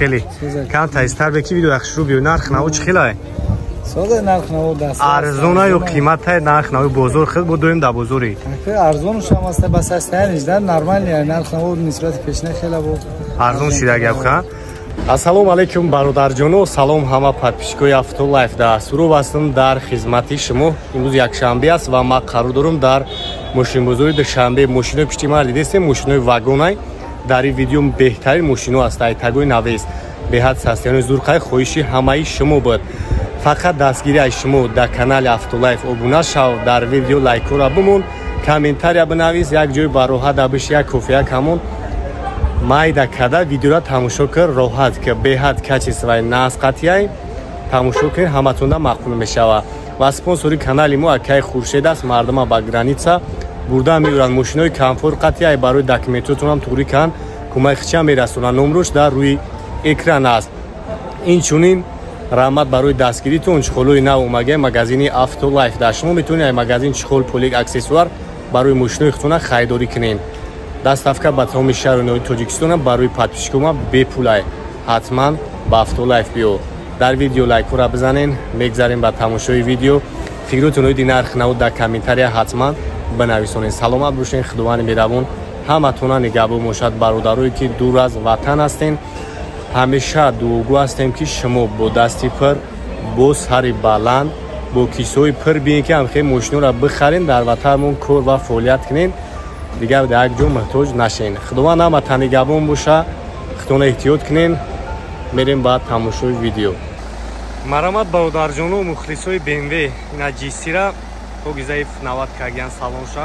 خیلی کم تایستر بکی ویدیو اخشرو بیو نرخ نو چه خیلی ساده نرخ نو دست ارزونه یا قیمت های نرخ نو بزرگ خیلی بود دویم دا بزرگی ارزونش هم است بس است نیست نرمال نرخ نو نسبت پیشنه خیلی بود ارزون شده گفت ассалому алайкум бародарҷону салом ҳама подписчикои автолайф дар сурӯ ҳастам дар хизмати шумо. имрӯз якшанбе аст ва ман қарор дорам дар мошинбозори душанбе мошинои пишти ман дидестем мошинои вагонай дар ин видео беҳтарин мошино аст айтагои навест беҳад састиянои зурқай хоҳиши ҳамаи шумо буд фақат дастгирии шумо дар канали автолайф обуна шав дар видео лайкора бимон комментария бинавис як ҷой ба роҳат дабиш як кофеяк ҳамон майда када видеора тамошо кар роҳат ки беҳад качествои насқатияй тамошо кар ҳаматонда мақбул мешава ва спонсори канали мо акай хуршед аст мардума ба граница бурда меёранд мошинои комфорт қатияй барои документотонам туғри кан кӯмакча мерасонанд номрош дар рӯи экран аст инчунин раҳмат барои дастгиритон чухолҳои нав омагаи магазини автолайф дар шумо метавонед ай магазин чухол полик аксессуар барои мошинои худтона харидорӣ кунед دستافکا با تمام شهرهای تاجیکستان برای پادپیشکوما بپولای حتما با автолайф بیو در ویدیو لایک رو بزنین میگذاریم با تماشای ویدیو فکرتون رو نرخ نود در کامنتاری حتما بنویسونین سلامت باشین خداوند مهربون همتون نگهبان باشد برادرایی که دور از وطن هستین همیشه دعاگو هستیم که شما با دستی پر با سر بلند با کیسه‌های پر بیاین که هم خیلی ماشین رو بخرین در وطنمون کار و فعالیت کنین دیگر در یک جو محتاج نشین خداوند همتون نگهبان باشه خودتون احتیاط کنین میریم بعد تماشای ویدیو مرحمت برادرجانو مخلصای BMW اینا جیسی را توگیزایف 90 کاگیان سالون شا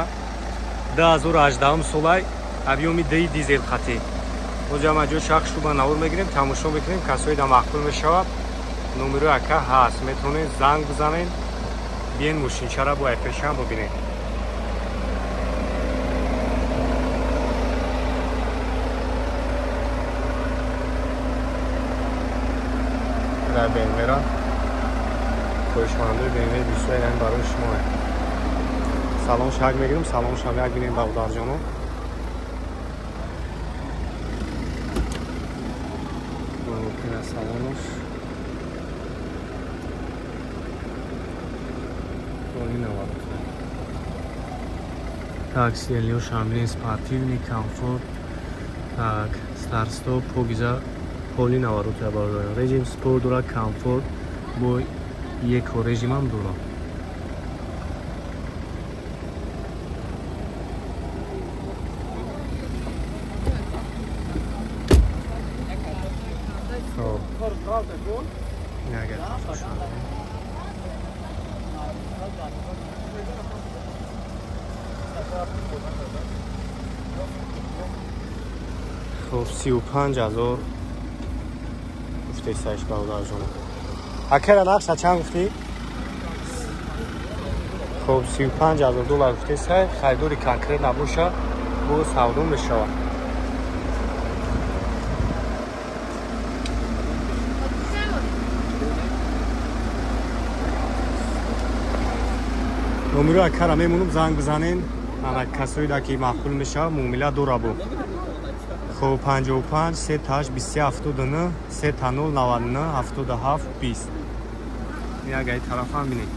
2018 سالای ابیومی دی دیزل خطی اونجا ما جو شخص رو با نور میگیریم تماشا میکنیم کسایی دا مقبول میشه نمره اکا هست میتونین زنگ بزنین بیاین ماشین چرا با اپشن ببینید در BMW را خوشمانده BMW بیشتر این برای شما سلام شاگ میگیرم سلام شما یک بینیم برادر جانو ممکن است سلامش این نوارد تاکسی الیو شاملی سپارتیونی کامفورت так старт стоп погиза поли наворот барои режим спорт дора комфорт бо еко режимам дора خب 35,000 گفته سایش برادر جانو اکر نقش چند گفتی؟ خب 35,000 دلار گفته سای خریداری کنکرت نباشه با سودون بشه نمره اکر میمونم زنگ بزنین انا کسایی دا که مقبول میشه معامله دورا بو خب 55 3 تاش 20 79 3 تا 0 99 77 20 یا گای طرف هم بینید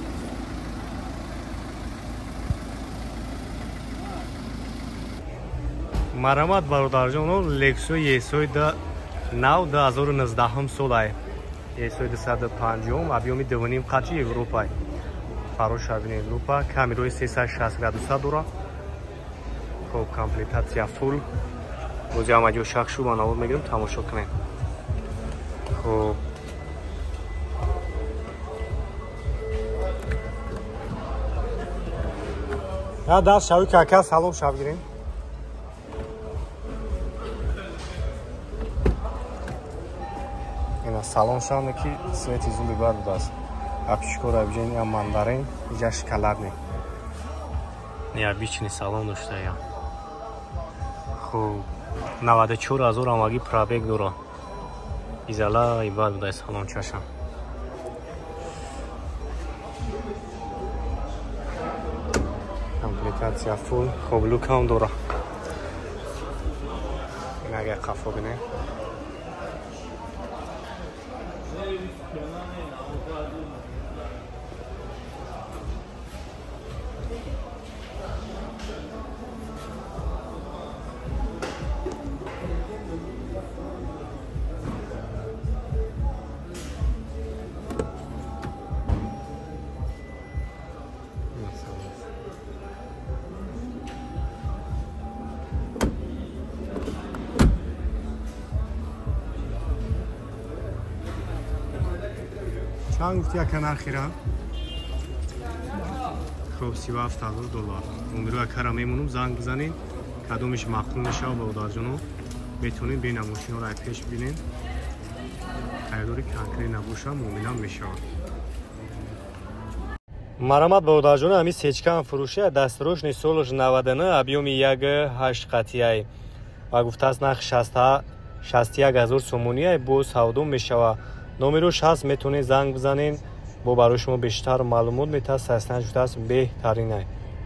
مرحمت برادر جانو لکسو یسوی دا 2019 هم سالای یسوی 250 ابیومی 2.5 قطعی اروپای فروش بینید اروپا کامیروی 360 گرادوسا دورا خب کامپلیتاسیا فول روزی هم اجو شخص رو با نور میگیرم تماشا کنیم خب یا دست شوی که اکا سلام شب گیریم اینا سلام شب نکی سویتی زولی بار بود است اپشکور ابجینی هم مندارین اینجا شکلر نی نیا بیچنی سلام داشته یا خب 94,000 амаги пробег дора изала ибад будай салон чашам комплектация фул хоб лукам дора инага қафо бине چند گفتی اکن اخیرا؟ خب $37,000 امیدو اکرا میمونم زنگ بزنین کدومش مقبول میشه و برادر جانو میتونین بین ماشین رو پیش بینین خیرداری کنکری نباشه مؤمنم میشه مرامت برادر جانو همی سیچکان فروشه دستروش نیسولش 99 ابیومی 1.8 قطعی و گفته است نخ 61,000 سومونی بو سودو میشه номерош ҳаст метавонед занг бизанед бо барои шумо бештар маълумот метавонад састанаш шудааст беҳтаринай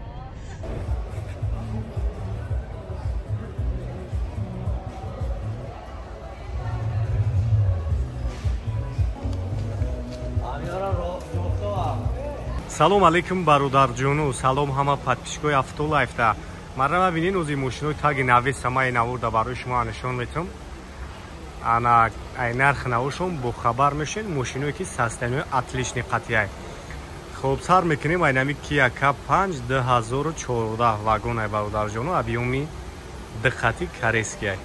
салом алейкум бародарҷону салом ҳама подписчикои автолайфда маррама бинин ози мошинои таги нави самаи навурда барои шумо нишон метавам ана ай нарх навушон бо хабар мешин мошиное ки састанои атлишни қатъяй хоб сар мекунем айнами Kia K5 2014 вагон ай бародарҷону объёми диққати карескияй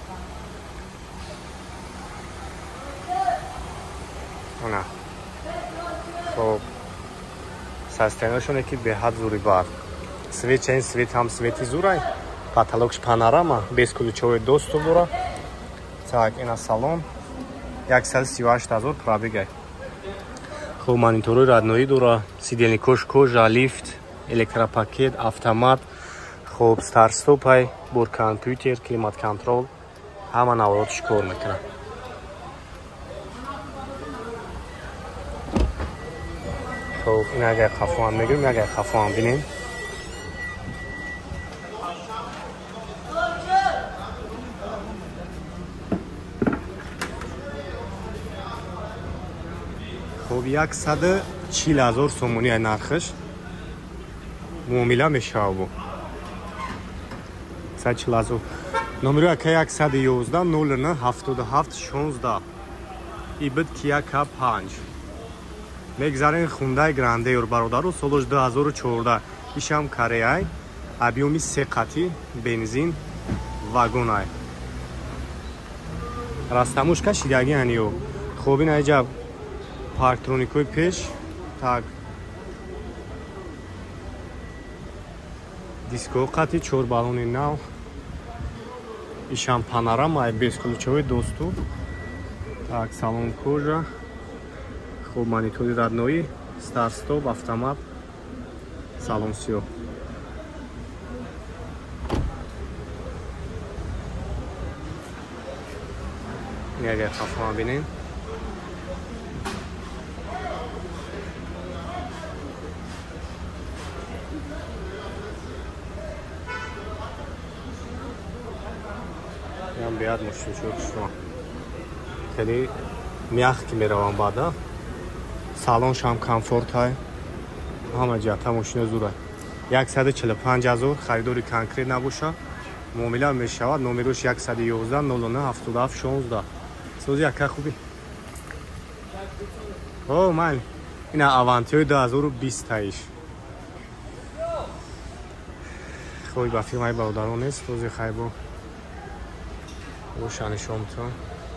она хоб састаноишоне ки беҳад зури бар свет чаин свет ҳам свети зурай потолокш панорама без ключовой доступ дора так ина салон 138,000 пробега хуб монитори радноӣ дора сидени кожа лифт электропакет автомат хуб старстопай бор компютер климат контрол ҳама наводотиш кор мекунад хуб ин агар қафоам мегирем агар қафоам бинем خب 140,000 سومونی نرخش معامله میشه بو 140,000 نمره که 111 09 77 16 ایبد Kia K5 میگذارین خوندای گرانده اور برادر سالش 2014 ایشم کریای объёми 3 قطعی بنزین واگونای راستموش کشیدگی انیو خوب این عجب парктроникои пеш так диско қати 4 баллони нав ишам панорама без ключовой доступ так салон кожа хуб монитори радноӣ старт стоп автомат салон сиёҳ ягар қафоам бинем بیاد مشکل شما خیلی میخکی میروم بعدا سالونش هم کامفورت های همه جهت ماشین زوره 145,000 خریداری کنکریت نباشه معامله میشود نمرش 111 09 77 16 سوزی اکا خوبی او من این اوانتیوی 2020 تایش خوبی با فیلم های برادران نیست سوزی خیلی روشن شمتون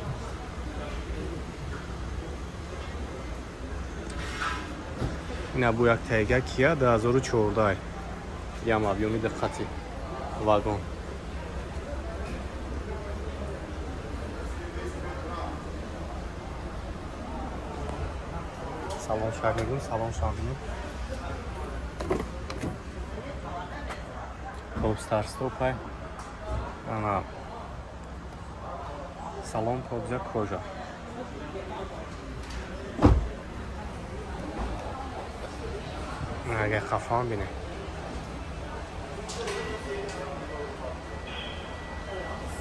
این ابو یک تایگه Kia 2014 ям объёми диққати вагон салон шагнигун салон шагнигун хоб старт стопай ана салон кобза кожа агар қафоам бинем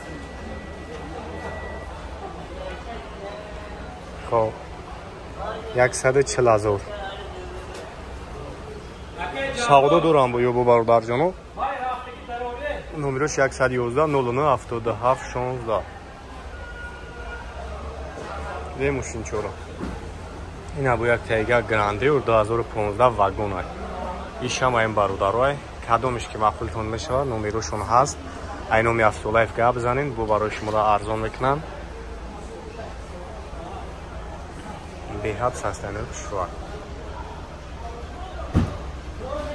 хоб 140,000 савдо дорам бо ёбо бародарҷоно. Номерош 111 09 77 16. Ве мошинчора. Ина бо як Tiger Grandeur 2015 вагонай. Ишам айн бародарой. Кадомиш ки мақбултон мешавад, номерошон ҳаст. Ай номи Автолайф гап занин, бо барои шуморо арзон мекунанд. Беҳад састанер шуад.